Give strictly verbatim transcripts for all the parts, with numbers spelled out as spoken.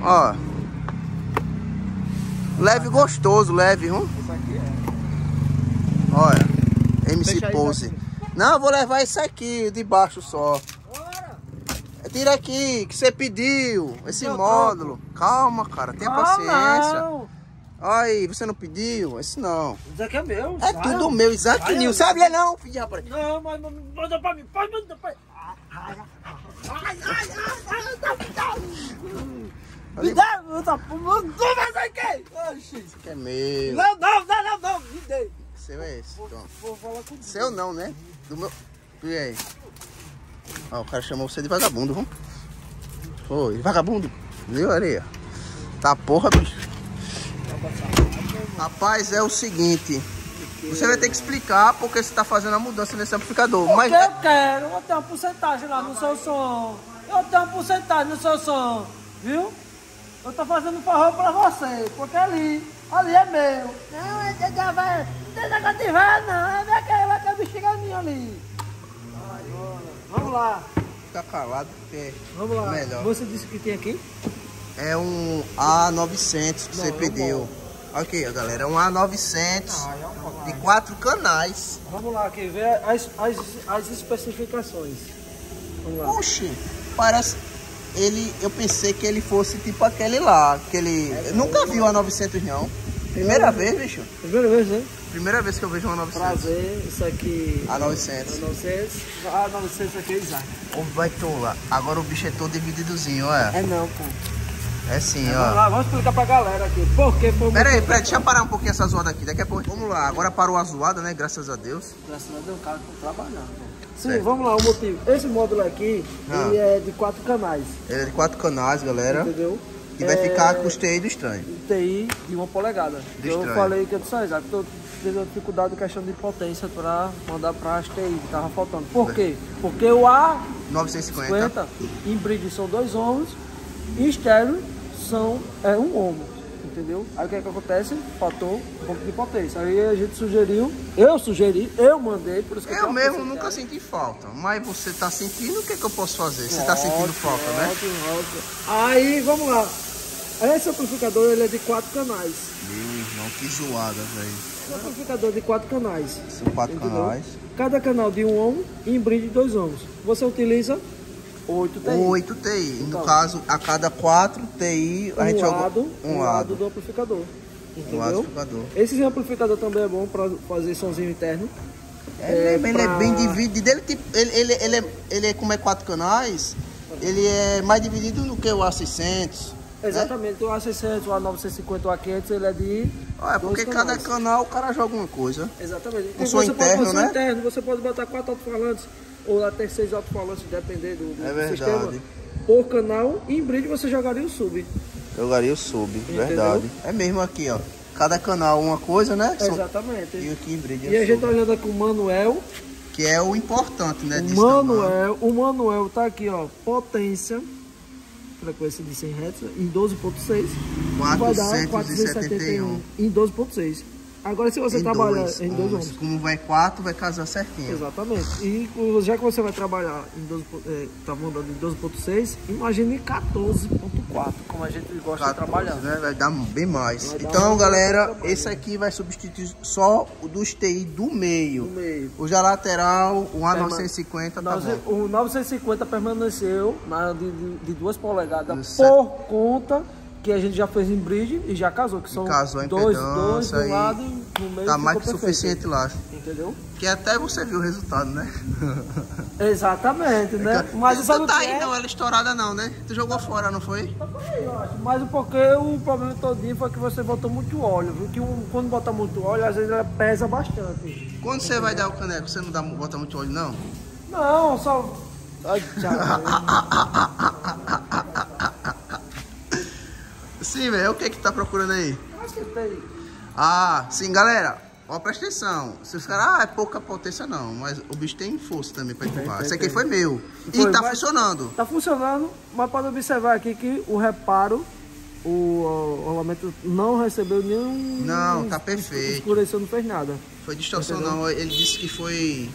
Ó. Leve gostoso, leve, viu? Isso aqui é. Olha. M C Deixa aí, Pose. aqui. Não, eu vou levar esse aqui, de baixo só. Bora! Tira aqui, que você pediu. Esse Eu módulo. Calma, cara. Tenha Ah, paciência. não. Aí, você não pediu? Esse não. Isso aqui é meu. É vai, tudo meu, Isaac vai, Nil. Sabe ler não, filho de rapaz? Não, mas mas manda pra mim. Pode mandar pra mim. Ai, ai, ai, ai, me dá, me dá, tu vai ser quem? Oxi. Esse aqui é meu. Não, não, não, não, não, me dê. Seu é esse, Vou, então. vou falar com Seu não, né? Do meu... E aí? Ó, o cara chamou você de vagabundo, viu? Foi, vagabundo. Viu, areia? Tá porra, bicho. Rapaz, é o seguinte. Você vai ter que explicar porque você tá fazendo a mudança nesse amplificador. Porque Mas... eu quero, eu tenho uma porcentagem lá no seu som. Eu tenho uma porcentagem no seu som, viu? Eu tô fazendo um favor pra você, porque ali, ali é meu. Não, é de da vai, não tem negócio de velho não, é daquela que é bexiganinha ali. Vamos lá, Fica calado porque vamos lá. é melhor. Você disse que tem aqui? É um A novecentos que Não, você é um pediu. bom. Ok, galera, é um A novecentos Ah, é um bom. de quatro canais. Vamos lá, aqui, ver as, as, as especificações. Vamos lá. Oxi, parece... Ele, eu pensei que ele fosse tipo aquele lá, aquele... Eu nunca vi um A novecentos não. Primeira É. vez, bicho. Primeira vez, né? Primeira vez que eu vejo um A novecentos. Prazer, isso aqui... A novecentos. A novecentos. A novecentos aqui é Isaac. Ô, vai tola. Agora o bicho é todo divididozinho, ó. É não, pô. É sim, Vamos ó. lá, vamos explicar pra galera aqui. Por que foi Pera aí, muito- pera aí, deixa eu parar um pouquinho essa zoada aqui. Daqui a pouco. Vamos lá, agora parou a zoada, né? Graças a Deus. Graças a Deus, o cara tá trabalhando. pô. Sim, Certo. vamos lá, o motivo. Esse módulo aqui, Ah. ele é de quatro canais, Ele é de quatro canais, galera. entendeu? E vai É ficar com os T I do estranho. T I de uma polegada. Do eu estranho. falei que eu disse, ah, Isaac, tô tendo uma dificuldade em questão de potência para mandar para as T I, que tava faltando. Por quê? Porque o A novecentos e cinquenta. cinquenta, em bridge são dois ohms, e estéreo são é, um ohm. Entendeu? Aí o que é que acontece? Faltou um pouco de potência. Aí a gente sugeriu, eu sugeri, eu mandei, por isso que Eu tenho mesmo uma nunca porcentagem. senti falta. Mas você tá sentindo, o que, é que eu posso fazer? Você tá sentindo Ótimo, falta, né? ótimo, ótimo. Aí, vamos lá. Esse amplificador ele é de quatro canais. Meu irmão, que zoada, velho. Esse amplificador de quatro canais. São quatro Entendeu? canais. Cada canal de um ohm e em bridge dois ohms. Você utiliza oito T I. oito T I. No Então. caso, a cada quatro T I, a um gente joga lado, um lado lado. do amplificador. Um Entendeu? lado do amplificador. Esse amplificador também é bom para fazer somzinho interno. É, mesmo, ele pra- é bem dividido. Ele, tipo, ele, ele, ele, é, ele é como é quatro canais, ele é mais dividido do que o A seiscentos. Exatamente, o A seiscentos, o A novecentos e cinquenta, o A quinhentos, ele é de Olha, dois porque cada canais. canal o cara joga uma coisa. Exatamente. Com E som você interno, pode, com som né? interno, você pode botar quatro alto-falantes ou até seis alto-falantes, depender do, do É verdade. sistema. Por canal, e em bridge você jogaria o sub. Jogaria o sub, Entendeu? verdade. É mesmo aqui, ó. Cada canal uma coisa, né? São- Exatamente. E aqui em Bride E a é gente sub. olhando aqui o manuel. Que é o importante, né? O disso também. manuel, o manuel tá aqui, ó. Potência, frequência de cem hertz, em doze ponto seis. Vai dar quatrocentos e setenta e um. em doze ponto seis. Agora, se você Em trabalhar dois em dois ohms. ohms. Como vai quatro, vai casar certinho. Exatamente. E já que você vai trabalhar em doze, é, tá mandando em doze ponto seis, imagine quatorze ponto quatro, como a gente gosta de trabalhar. né? Vai dar bem mais. Vai dar Então, um galera, trabalho. esse aqui vai substituir só o dos T I do meio. No meio. O já lateral, o A Perma- novecentos e cinquenta, tá Nós- bom. o novecentos e cinquenta permaneceu na, de, de, de duas polegadas Do por conta que a gente já fez em bridge e já casou, que são casou a dois, dois impedância do e lado e no meio Tá ficou mais que perfeito. suficiente lá. Entendeu? Que até você viu o resultado, né? Exatamente, né? Mas Não sabe o tá que aí é? não, ela estourada não, né? Tu jogou fora, não foi? Tá por aí, eu acho. Mas porque o problema todinho foi que você botou muito óleo, viu? Que um, quando bota muito óleo, às vezes ela pesa bastante. Quando você vai dar o caneco, você não dá, bota muito óleo, não? Não, só... Ai, tchau. Sim, velho. O que que tá procurando aí? Acho que tem. Ah, sim, galera. Ó, presta atenção. Se os caras, ah, é pouca potência, não. Mas o bicho tem força também pra empurrar. tem, Esse aqui tem. foi meu. Foi, e tá mas- funcionando. Tá funcionando, mas pode observar aqui que o reparo, o, o rolamento não recebeu nenhum... Não, tá perfeito. Escureceu, não fez nada. Foi distorção, não. Ele disse que foi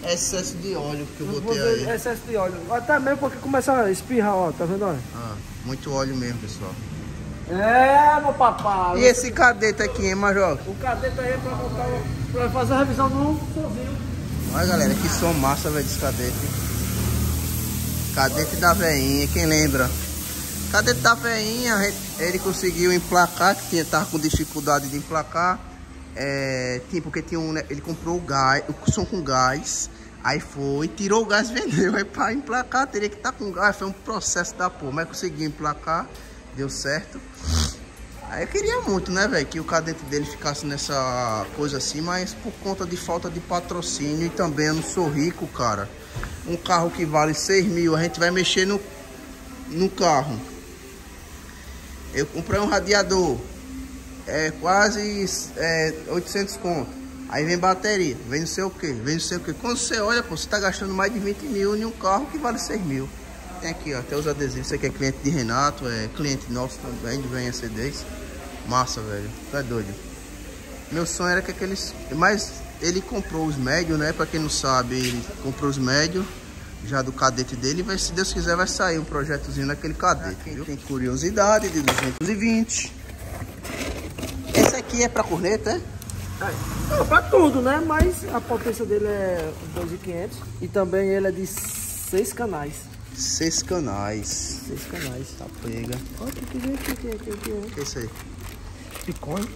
excesso de óleo que eu Não botei vou aí. excesso de óleo. Até mesmo porque começa a espirrar, ó. Tá vendo, ó? Ah, muito óleo mesmo, pessoal. É, meu papai. E esse cadete aqui, hein, Major? O cadete aí é pra montar, pra fazer a revisão do sozinho. Olha, galera, que som massa, velho, desse cadete. Cadete da veinha, quem lembra? Cadete da veinha, ele conseguiu emplacar, que tinha, tava com dificuldade de emplacar. É, tipo, porque tinha um, né, ele comprou o gás, o som com gás. Aí foi, tirou o gás e vendeu. Aí pra emplacar teria que estar tá com gás. Foi um processo da porra, mas conseguiu emplacar, deu certo. Aí eu queria muito, né, velho, que o cadete dele ficasse nessa coisa assim, mas por conta de falta de patrocínio e também eu não sou rico, cara. Um carro que vale seis mil, a gente vai mexer no, no carro. Eu comprei um radiador, é quase é, oitocentos conto. Aí vem bateria, vem não sei o que, vem não sei o que. Quando você olha, pô, você tá gastando mais de vinte mil em um carro que vale seis mil. Tem aqui, ó, até os adesivos. Você que é cliente de Renato, é cliente nosso também, de Venha C Ds. Massa, velho, tá doido. Meu sonho era que aqueles... Mas ele comprou os médios, né? Pra quem não sabe, ele comprou os médios já do cadete dele. Vai, se Deus quiser, vai sair um projetozinho naquele cadete, viu? Tem curiosidade de duzentos e vinte. Esse aqui é pra corneta, é? É, não, pra tudo, né? Mas a potência dele é dois mil e quinhentos e também ele é de seis canais. Seis canais. Seis canais. Tá pega. Olha o que que vem aqui, aqui, aqui, aqui. O que é isso aí? Picone.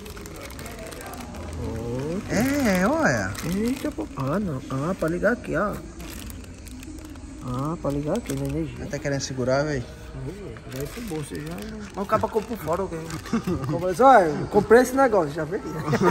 Oh, é, olha. Eita, pô. Ah, não. Ah, pra ligar aqui, ó. Ah, pra ligar aqui na energia. Tá querendo segurar, velho? Já é bom, você já... Mas o cara comprou por fora, ok? Olha, eu comprei esse negócio, já veio.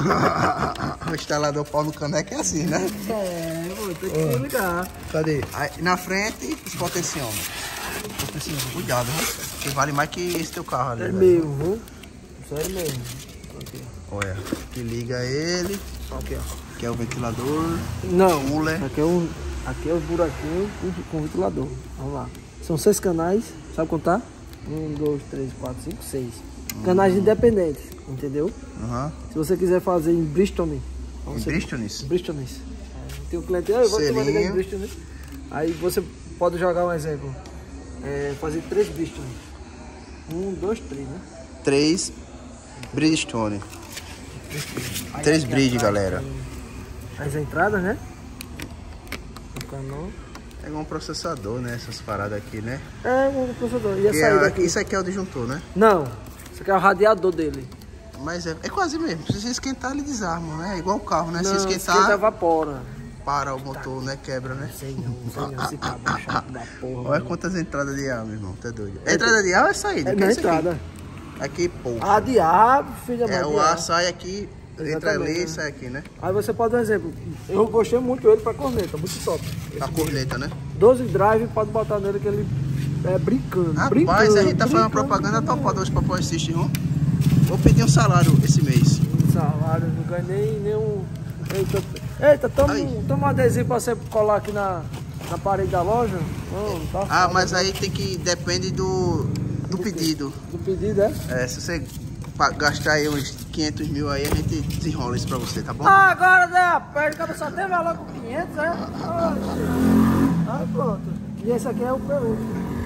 O instalador pau no caneco é assim, né? É, pô, tem que se ligar. Cadê? Aí, na frente, os potenciômetros. Cuidado, né? Que vale mais que esse teu carro ali. É velho. mesmo, viu? Sério mesmo. Aqui. Olha, que liga ele. Aqui, ó. Que é o ventilador. Não, Cooler. aqui é, um, aqui é os buraquinhos com, com ventilador. Vamos lá. São seis canais, sabe contar? Um, dois, três, quatro, cinco, seis. Hum. Canais independentes, entendeu? Uhum. Se você quiser fazer em Bristol. Em Bristol? Bristol. É, tem um cliente, eu vou tomar em Bristol. Aí você pode jogar um exemplo. É, fazer três Bristol. Um, dois, três, né? Três Bridgestone. Três bridge, galera. As entradas, né? O canal. É um processador, né? Essas paradas aqui, né? É, um processador. E a Que saída é, aqui? isso aqui é o disjuntor, né? Não. Isso aqui é o radiador dele. Mas é, é quase mesmo. Se você esquentar, ele desarma, né? É igual o carro, né? Não, se esquentar, esquenta, evapora. para o motor, né? Quebra, né? Não sei não, não sei não. Esse cabo chato da porra. Olha mano. quantas entradas de ar, meu irmão. Tá doido. É entrada de ar ou é saída? É Que na é isso entrada. Aqui, aqui pô. Ah, de ar, filha É, mãe, o de ar sai aqui, entra Exatamente, ali e né? sai aqui, né? Aí você pode dar um exemplo. Eu gostei muito ele pra corneta, muito top. A corneta, né? doze drive, pode botar nele que ele é brincando. Rapaz, brincando, a gente tá fazendo brincando, propaganda brincando. topada hoje pra pôr assistir, irmão. Vou pedir um salário esse mês. Salário, não ganhei nem, nem um... Eita, eita toma, um- toma um adesivo pra você colar aqui na, na parede da loja. Não, não tá Ah, foda, mas né? aí tem que... Depende do, do pedido. Do pedido, é? É, se você pa- gastar aí uns quinhentos mil aí, a gente desenrola isso pra você, tá bom? Ah, agora, né, a perna que só tem valor com quinhentos, é? Ah, pronto. E esse aqui é o P U.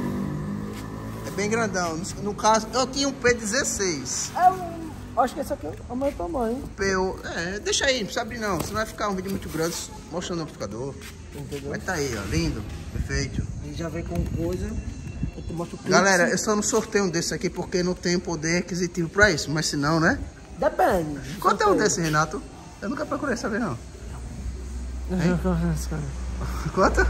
É bem grandão. No, no caso, eu tinha um P dezesseis. É um... Acho que esse aqui é o meu tamanho. P U, é, deixa aí, não precisa abrir não. Senão vai ficar um vídeo muito grande mostrando o amplificador. Entendeu? Mas tá aí, ó, lindo, perfeito. Ele já vem com coisa. Eu te mostro o Galera, Pix. eu só não sorteio um desse aqui porque não tenho poder aquisitivo pra isso. Mas se não, né? Depende. Quanto é um desse, Renato? Eu nunca procurei saber, não. Quanto?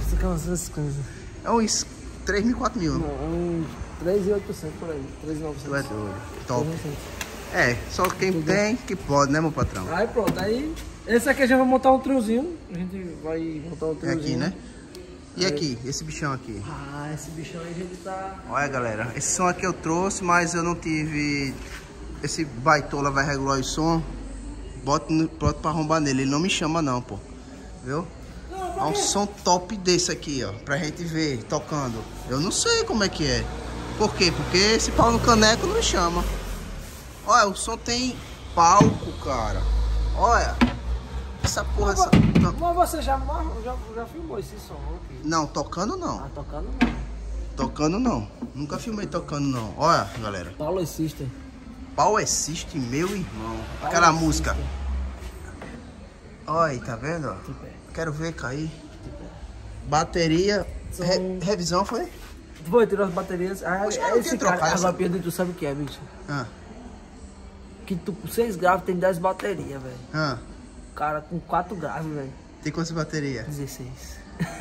É uns três mil, quatro mil. Não, uns três mil e oitocentos por aí. três mil e Tu é novecentos. doido. Top. três mil e novecentos. É, só quem Entendeu? tem que pode, né, meu patrão? Aí pronto, aí esse aqui a gente vai montar um triozinho. A gente vai montar um É triozinho. aqui, né? E aqui, esse bichão aqui? Ah, esse bichão aí a gente tá... Olha, galera, esse som aqui eu trouxe, mas eu não tive... Esse baitola vai regular o som. Bota no, pronto pra arrombar nele, ele não me chama não, pô. Viu? É um som top desse aqui, ó, pra gente ver tocando. Eu não sei como é que é. Por quê? Porque esse pau no caneco não me chama. Olha, o som tem palco, cara. Olha. Essa porra, Mas, essa... Não, mas você já, já, já filmou esse som aqui? não, tocando não. Ah, tocando não. Tocando não. Nunca filmei tocando não. Olha, galera. Power System. Power System, meu irmão. Power Aquela System. música. Olha aí, tá vendo? Ó? Tipo, é. Quero ver cair. Bateria. São- Re- revisão foi? Foi, tirou as baterias. Ah, Poxa, eu esse tinha cara, trocado essa- agora Pedro, tu sabe o que é, bicho? Ah, Que tu com seis graves tem dez baterias, velho. ah. Cara, com quatro graves, velho. Tem quantas baterias? dezesseis.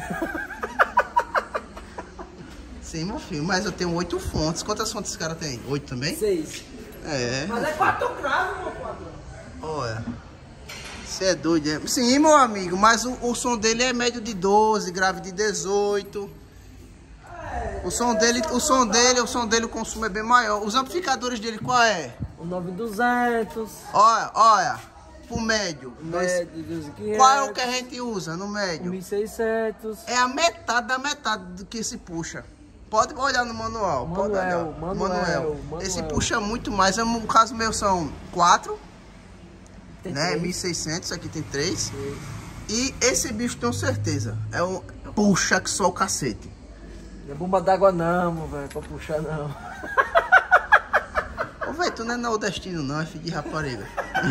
Sim, meu filho. Mas eu tenho oito fontes. Quantas fontes esse cara tem? Oito também? seis. É. Mas é quatro graves, meu patrão. Olha. Você é doido, é? Sim, meu amigo. Mas o, o som dele é médio de doze, grave de dezoito. O som dele, o som dele, o som dele, o consumo é bem maior. Os amplificadores dele, qual é? O nove mil e duzentos. Olha, olha. Pro médio. Dois- Médio, doze mil e quinhentos. Qual é o que a gente usa no médio? mil e seiscentos. É a metade da metade do que se puxa. Pode olhar no manual. pode olhar. Manuel, Manuel, Manuel. Esse puxa muito mais. É, no caso meu são quatro, Tem né? três. mil e seiscentos, aqui tem três. E esse bicho tenho certeza. É um puxa que só o cacete. Não é bomba d'água não, meu velho, pra puxar não. Ô, velho, tu não é nordestino não, é filho de rapariga.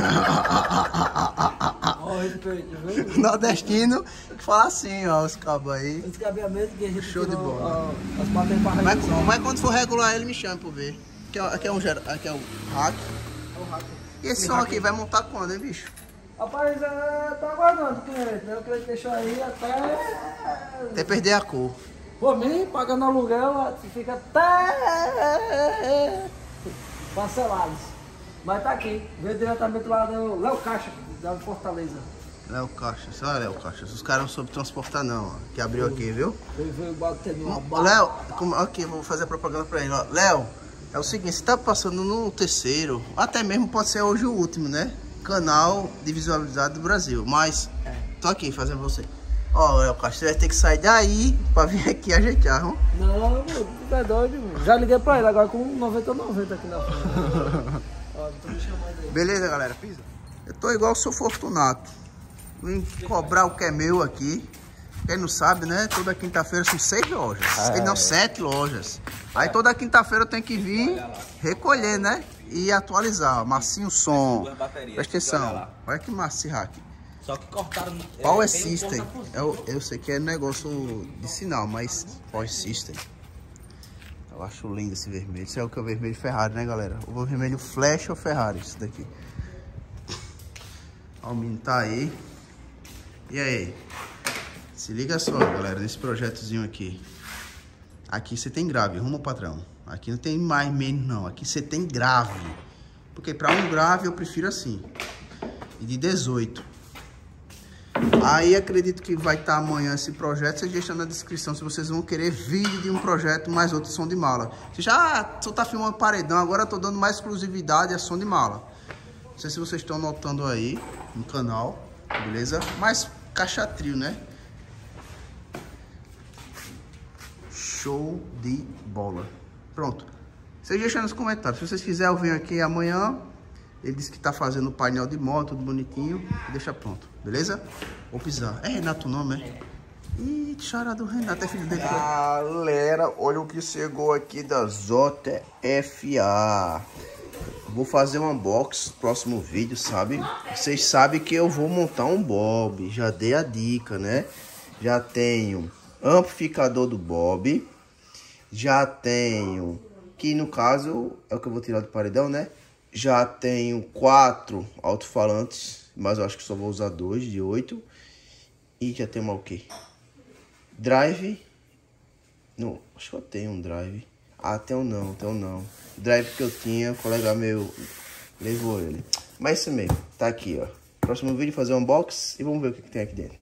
Ó, respeito, viu? Nordestino que fala assim, ó, os cabos aí. Esse cabeamento que a gente Show de tirou, bola. ó, as baterias pra Mas, revisão. mas quando for regular ele, me chama pra eu ver. Aqui é, aqui é um gera- aqui é o hack. E esse som aqui vai montar quando, hein, bicho? Rapaz, é, tá aguardando o cliente, né? O cliente deixou aí até... Até perder a cor. Por mim, pagando aluguel, fica até parcelados. Mas tá aqui, veio diretamente lá do Léo Caixa, da Fortaleza. Léo Caixas, olha Léo Caixas. Os caras não soube transportar não, ó. Que abriu aqui, viu? Veio, veio batendo uma Ô, barra. Léo, como- aqui, vou fazer a propaganda pra ele, ó. Léo, é o seguinte, você tá passando no terceiro, até mesmo pode ser hoje o último, né? Canal de visualidade do Brasil, mas tô aqui fazendo você. Ó, Léo Caixa, você vai ter que sair daí pra vir aqui ajeitar, viu? Não, mano, tu é doido, mano. Já liguei pra ele agora com noventa noventa aqui na frente. Ó, tô me chamando aí. Beleza, galera? Pisa. Eu tô igual o seu Fortunato. Vim cobrar o que é meu aqui. Quem não sabe, né? Toda quinta-feira são seis lojas. Ah, E não, é. sete lojas. Aí toda quinta-feira eu tenho que vir recolher, né? E atualizar. Massinho som. Duas baterias, Presta tem que olhar atenção. lá. Olha que massa esse hack. Só que cortaram. Power é, tem um System. ponta por Eu, eu sei que é negócio de sinal, mas Power System. Eu acho lindo esse vermelho. Isso é o que é o vermelho Ferrari, né, galera? O vermelho Flash ou Ferrari, isso daqui. Ó, o menino tá aí. E aí? Se liga só, galera, nesse projetozinho aqui. Aqui você tem grave, rumo ao patrão. Aqui não tem mais menos, não. Aqui você tem grave. Porque para um grave eu prefiro assim. E de dezoito. Aí acredito que vai estar amanhã esse projeto. Vocês deixam na descrição se vocês vão querer vídeo de um projeto mais outro som de mala. Você já só tá filmando paredão, agora eu tô dando mais exclusividade a som de mala. Não sei se vocês estão notando aí no canal, beleza? Mais caixa trio, né? Show de bola. Pronto. Vocês deixam nos comentários. Se vocês quiserem, eu venho aqui amanhã. Ele disse que tá fazendo o painel de moto, tudo bonitinho. E deixa pronto, beleza? Vou pisar. É Renato o nome, é? Ih, chora do Renato, é filho dele. Galera, olha o que chegou aqui da J F A. Vou fazer um unboxing, próximo vídeo, sabe? Vocês sabem que eu vou montar um Bob. Já dei a dica, né? Já tenho amplificador do Bob. Já tenho, que no caso é o que eu vou tirar do paredão, né? Já tenho quatro alto-falantes, mas eu acho que só vou usar dois de oito. E já tem uma o quê? Drive. Não, acho que eu tenho um drive. Ah, tem um não, tem um não. O drive que eu tinha, o colega meu levou ele. Mas isso mesmo, tá aqui, ó. Próximo vídeo fazer um unboxing e vamos ver o que, que tem aqui dentro.